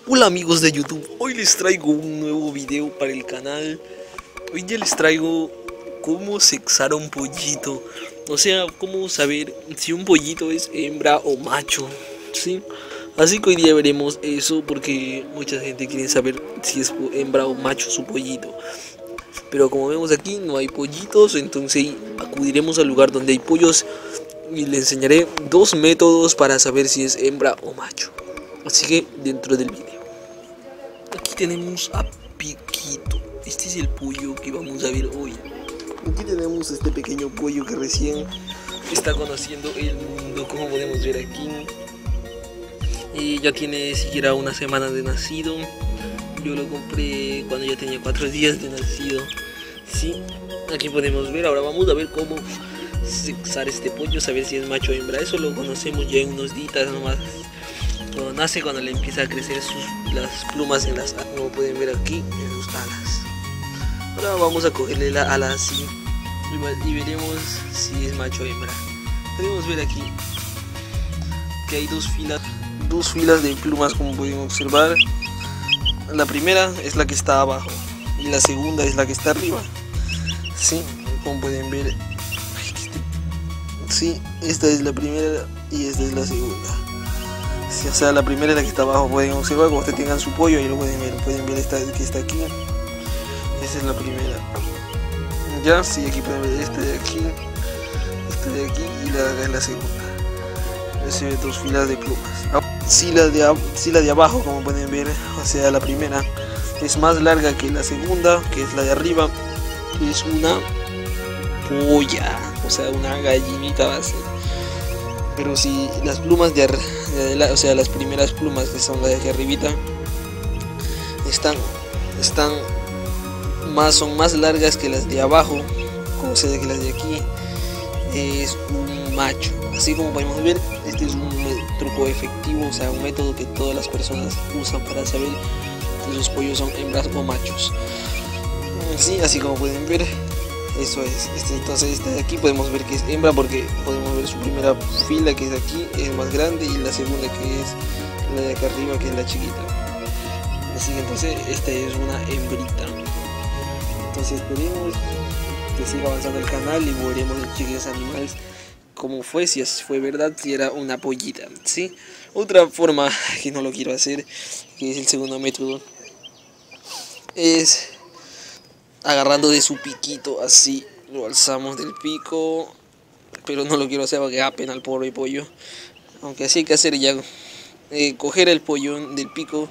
Hola amigos de YouTube, hoy les traigo un nuevo video para el canal. Hoy ya les traigo cómo sexar a un pollito. O sea, cómo saber si un pollito es hembra o macho, ¿sí? Así que hoy día veremos eso porque mucha gente quiere saber si es hembra o macho su pollito. Pero como vemos aquí no hay pollitos, entonces acudiremos al lugar donde hay pollos y les enseñaré dos métodos para saber si es hembra o macho. Así que dentro del video. Aquí tenemos a Piquito. Este es el pollo que vamos a ver hoy. Aquí tenemos este pequeño pollo que recién está conociendo el mundo, como podemos ver aquí. Y ya tiene siquiera una semana de nacido. Yo lo compré cuando ya tenía 4 días de nacido. Sí, aquí podemos ver. Ahora vamos a ver cómo sexar este pollo, saber si es macho o hembra. Eso lo conocemos ya en unos días nomás. Cuando nace, cuando le empieza a crecer las plumas en las alas, como pueden ver aquí en sus alas. Ahora vamos a cogerle la ala así y veremos si es macho o hembra. Podemos ver aquí que hay dos filas de plumas, como pueden observar. La primera es la que está abajo y la segunda es la que está arriba. Sí, como pueden ver. Sí, esta es la primera y esta es la segunda. O sea, la primera es la que está abajo, pueden observar cuando ustedes tengan su pollo y lo pueden ver esta que está aquí. Esa es la primera. Ya, sí, aquí pueden ver esta de aquí y la es la segunda. Recibe dos filas de plumas. Sí, la de abajo, como pueden ver, o sea, la primera es más larga que la segunda, que es la de arriba. Es una polla, o sea, una gallinita base. Pero si las plumas o sea, las primeras plumas que son las de aquí arribita son más largas que las de abajo, como se ve que las de aquí es un macho. Así como podemos ver, este es un truco efectivo, o sea, un método que todas las personas usan para saber si los pollos son hembras o machos. Sí, así como pueden ver, eso es. Entonces este de aquí podemos ver que es hembra porque podemos ver su primera fila, que es aquí, es más grande, y la segunda, que es la de acá arriba, que es la chiquita. Así que entonces esta es una hembrita. Entonces esperemos que siga avanzando el canal y veremos los chiquillos animales como fue, si fue verdad, si era una pollita, ¿sí? Otra forma que no lo quiero hacer, que es el segundo método, es agarrando de su piquito, así lo alzamos del pico, pero no lo quiero hacer porque da pena al pobre pollo, aunque así hay que hacer ya, coger el pollo del pico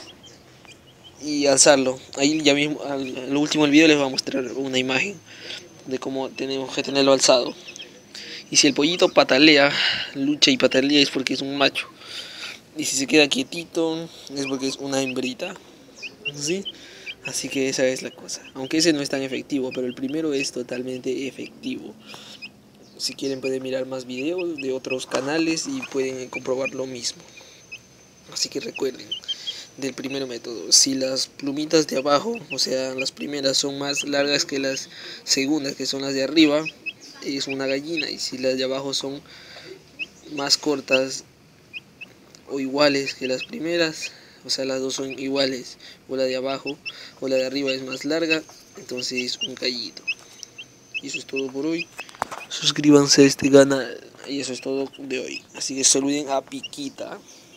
y alzarlo. Ahí ya mismo, al último del video les voy a mostrar una imagen de cómo tenemos que tenerlo alzado. Y si el pollito patalea, lucha y patalea, es porque es un macho. Y si se queda quietito, es porque es una hembrita, ¿sí? Así que esa es la cosa. Aunque ese no es tan efectivo, pero el primero es totalmente efectivo. Si quieren pueden mirar más videos de otros canales y pueden comprobar lo mismo. Así que recuerden del primer método. Si las plumitas de abajo, o sea las primeras, son más largas que las segundas, que son las de arriba, es una gallina. Y si las de abajo son más cortas o iguales que las primeras, o sea las dos son iguales, o la de abajo o la de arriba es más larga, entonces es un gallito. Y eso es todo por hoy. Suscríbanse a este canal y eso es todo de hoy. Así que saluden a Piquita.